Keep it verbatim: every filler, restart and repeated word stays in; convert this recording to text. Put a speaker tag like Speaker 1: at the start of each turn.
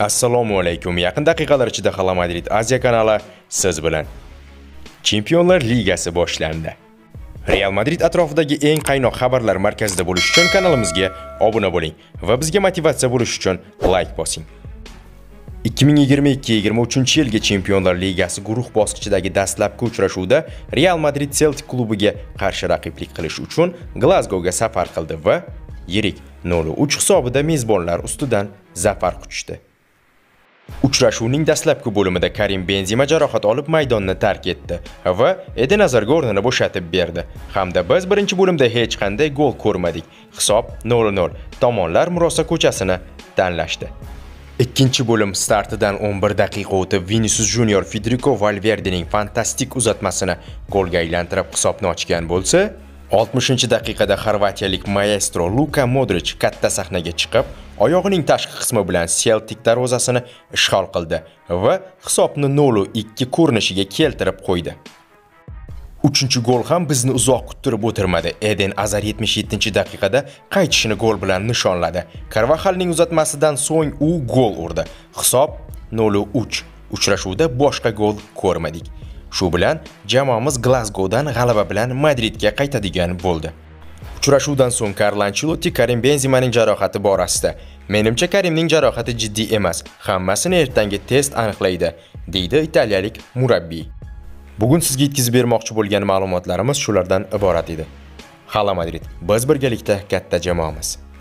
Speaker 1: Assalomu alaykum. Yaqin daqiqalar ichida Hala Madrid Aziya kanali siz bilan. Chempionlar Ligasi boshlandi. Real Madrid atrofidagi eng qaynoq xabarlar markazida bo'lish uchun kanalimizga obuna bo'ling va bizga motivatsiya bo'lish uchun like bosing. ikki ming yigirma ikki yigirma uchinchi yilgi Chempionlar Ligasi guruh bosqichidagi dastlabki uchrashuvda Real Madrid Celtic klubiga qarshi raqiblik qilish uchun Glasgowga safar qildi va yirik nol uch hisobida mezbonlar ustidan zafar quchdi. Uchrashuvning dastlabki bo'limida Karim Benzema jarohat olib maydonni tark etdi va Eden Hazardga o'rnini bo'shatib berdi. Hamda biz birinchi bo'limda hech qanday gol ko'rmadik. Hisob nol nol. Tomonlar murosa ko'chasini tanlashdi. Ikkinchi bo'lim startidan o'n bir daqiqa o'tib Vinicius Junior Federico Valverdening fantastik uzatmasini golga aylantirib hisobni ochgan bo'lsa, oltmishinchi daqiqada xorvatiyalik maestro Luka Modric katta sahnaga chiqib, oyog'ining tashqi qismi bilan Celtic darvozasini ishg'ol qildi va hisobni nol ikki ko'rinishiga keltirib qo'ydi. Uchinchi gol ham bizni uzoq kuttirib o'tirmadi. Eden Hazard yetmish yettinchi daqiqada qaytishini gol bilan nishonladi. Carvajalning uzatmasidan so'ng u gol urdi. Hisob nol uch. Uchrashuvda boshqa gol ko'rmadik. Shu bilan jamoamiz Glasgowdan g'alaba bilan Madridga qaytadigan bo'ldi. Uchrashuvdan so'ng Carlo Ancelotti Karim Benzemaning jarohati borasida: "Menimcha Karimning jarohati jiddiy emas. Hammasini ertangi test aniqlaydi", deydi italiyalik murabbiy. Bugun sizga yetkazib bermoqchi bo'lgan ma'lumotlarimiz shulardan iborat edi. Hala Madrid, biz birgalikda katta jamoamiz.